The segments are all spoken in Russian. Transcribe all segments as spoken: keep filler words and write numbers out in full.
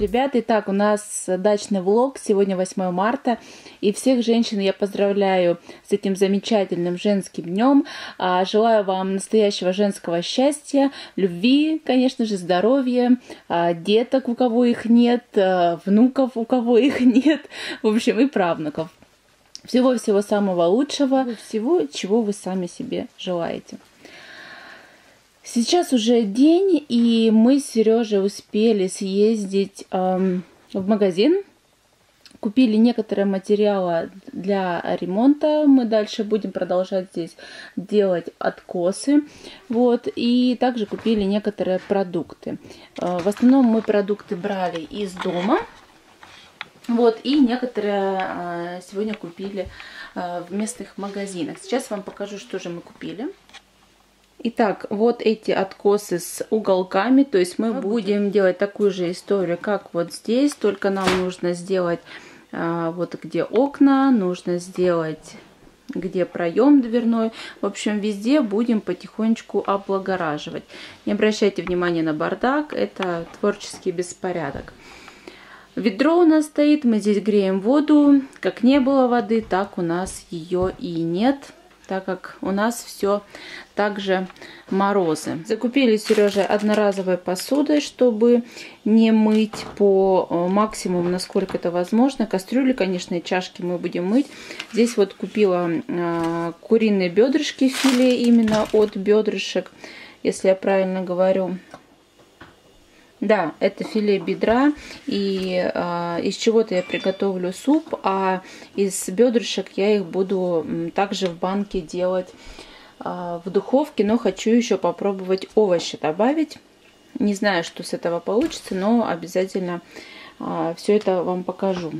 ребят! Итак, у нас дачный влог. Сегодня восьмое марта. И всех женщин я поздравляю с этим замечательным женским днем. Желаю вам настоящего женского счастья, любви, конечно же, здоровья, деток, у кого их нет, внуков, у кого их нет, в общем, и правнуков. Всего-всего самого лучшего, всего, чего вы сами себе желаете. Сейчас уже день, и мы с Сережей успели съездить эм, в магазин. Купили некоторые материалы для ремонта. Мы дальше будем продолжать здесь делать откосы. Вот. И также купили некоторые продукты. Э, в основном мы продукты брали из дома. Вот. И некоторые э, сегодня купили э, в местных магазинах. Сейчас вам покажу, что же мы купили. Итак, вот эти откосы с уголками, то есть мы будем делать такую же историю, как вот здесь, только нам нужно сделать а, вот где окна, нужно сделать где проем дверной, в общем, везде будем потихонечку облагораживать. Не обращайте внимания на бардак, это творческий беспорядок. Ведро у нас стоит, мы здесь греем воду, как не было воды, так у нас ее и нет, так как у нас все также морозы. Закупили с Сережей одноразовой посудой, чтобы не мыть по максимуму, насколько это возможно. Кастрюли, конечно, и чашки мы будем мыть. Здесь вот купила э, куриные бедрышки, филе именно от бедрышек, если я правильно говорю. Да, это филе бедра, и э, из чего-то я приготовлю суп, а из бедрышек я их буду м, также в банке делать э, в духовке, но хочу еще попробовать овощи добавить. Не знаю, что с этого получится, но обязательно э, все это вам покажу.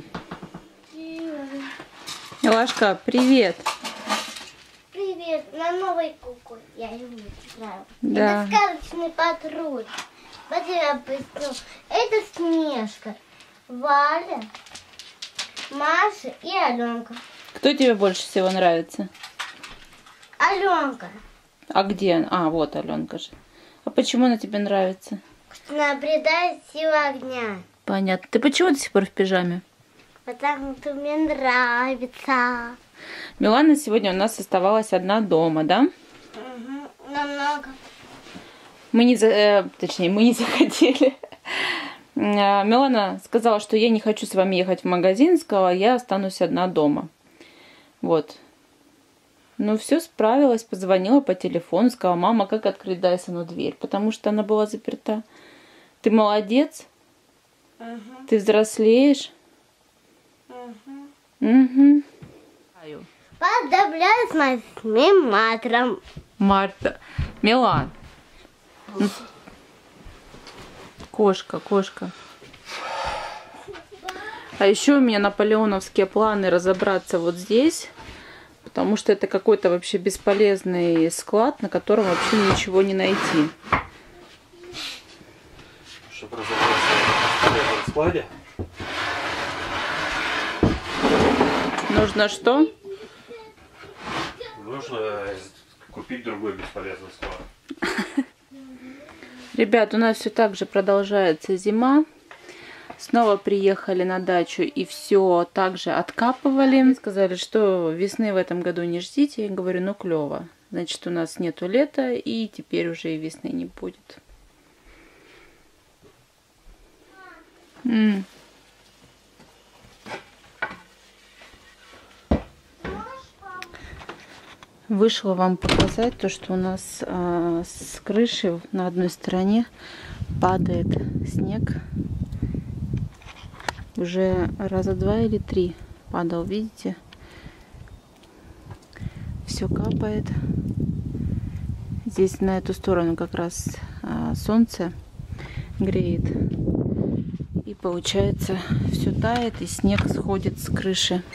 Милашка, привет! Привет! На новой кукле я его играю. Да. Это сказочный патруль. Вот я объясню. Это Снежка, Валя, Маша и Аленка. Кто тебе больше всего нравится? Аленка. А где? А, вот Аленка же. А почему она тебе нравится? Она обретает силу огня. Понятно. Ты почему до сих пор в пижаме? Потому что мне нравится. Милана сегодня у нас оставалась одна дома, да? Угу, намного. Мы не, э, точнее, мы не захотели. Милана сказала, что я не хочу с вами ехать в магазин, сказала, я останусь одна дома. Вот. Ну, все, справилась, позвонила по телефону, сказала, мама, как открыть Дайсону дверь, потому что она была заперта. Ты молодец, угу. Ты взрослеешь. Угу. Угу. Поздравляю с восьмым марта. Марта. Милан. Кошка, кошка. А еще у меня наполеоновские планы разобраться вот здесь, потому что это какой-то вообще бесполезный склад, на котором вообще ничего не найти. Чтобы разобраться в бесполезном складе. Нужно что? Нужно купить другой бесполезный склад. Ребят, у нас все так же продолжается зима. Снова приехали на дачу и все так же откапывали. Сказали, что весны в этом году не ждите. Я говорю, ну клево. Значит, у нас нету лета и теперь уже и весны не будет. М-м. Вышла вам показать то, что у нас э, с крыши на одной стороне падает снег. Уже раза два или три падал, видите? Все капает. Здесь на эту сторону как раз э, солнце греет. И получается все тает, и снег сходит с крыши.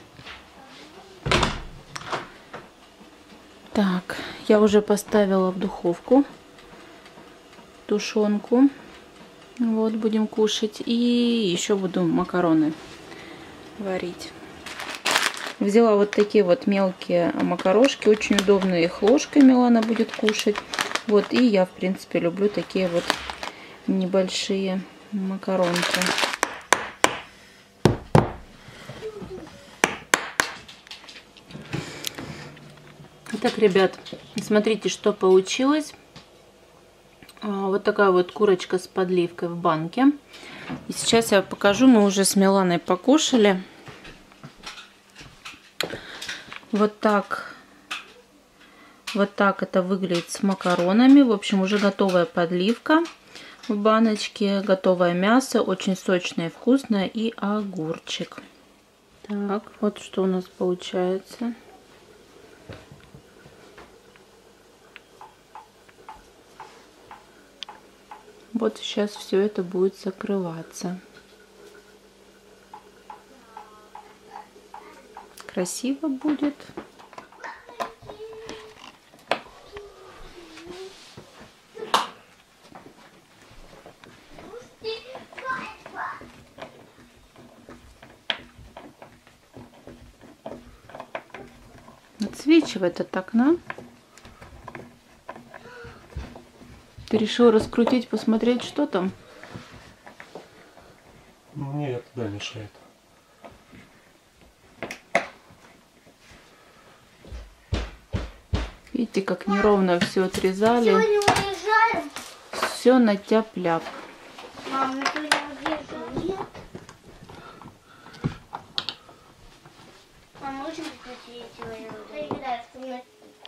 Так, я уже поставила в духовку тушенку. Вот, будем кушать. И еще буду макароны варить. Взяла вот такие вот мелкие макарошки. Очень удобно их ложкой Милана будет кушать. Вот, и я, в принципе, люблю такие вот небольшие макаронки. Итак, ребят, смотрите, что получилось. Вот такая вот курочка с подливкой в банке. И сейчас я покажу, мы уже с Миланой покушали. Вот так. Вот так это выглядит с макаронами. В общем, уже готовая подливка в баночке. Готовое мясо. Очень сочное и вкусное. И огурчик. Так, вот что у нас получается. Вот сейчас все это будет закрываться. Красиво будет. Отсвечивает от окна. Ты решил раскрутить, посмотреть, что там? Мне это, да, мешает. Видите, как неровно все отрезали. Сегодня уезжаем. Все на тяп-ляп. Мам, мы сегодня уезжаем. Нет. Мам, можем включить сегодня? Поиграть в комнату.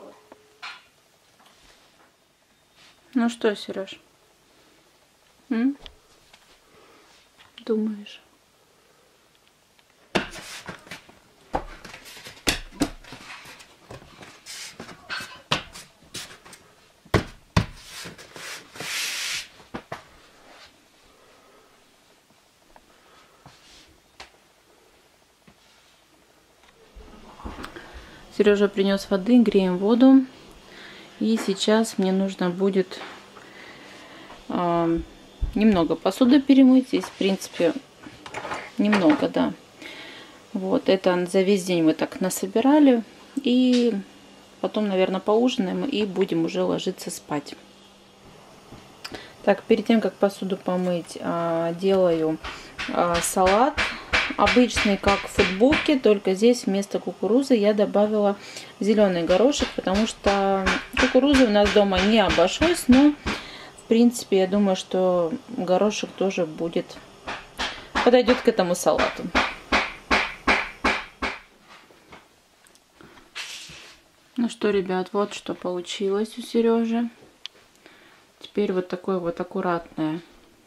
Ну что, Сереж? М? Думаешь? Сережа принес воды, греем воду. И сейчас мне нужно будет э, немного посуды перемыть. Здесь, в принципе, немного, да. Вот, это за весь день мы так насобирали. И потом, наверное, поужинаем и будем уже ложиться спать. Так, перед тем, как посуду помыть, э, делаю э, салат. Обычный, как в футболке, только здесь вместо кукурузы я добавила зеленый горошек, потому что кукурузы у нас дома не обошлось, но в принципе я думаю, что горошек тоже будет, подойдет к этому салату. Ну что, ребят, вот что получилось у Сережи. Теперь вот такое вот аккуратное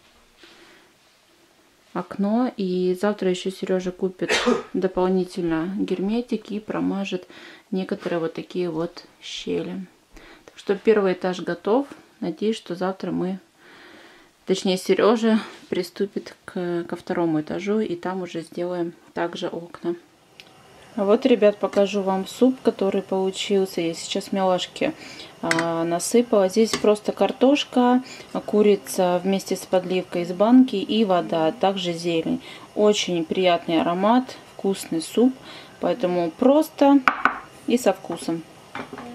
окно, и завтра еще Сережа купит дополнительно герметик и промажет некоторые вот такие вот щели. Так что первый этаж готов. Надеюсь, что завтра мы, точнее Сережа, приступит к, ко второму этажу, и там уже сделаем также окна. А вот, ребят, покажу вам суп, который получился. Я сейчас мелашки а, насыпала. Здесь просто картошка, курица вместе с подливкой из банки и вода, а также зелень. Очень приятный аромат, вкусный суп, поэтому просто и со вкусом.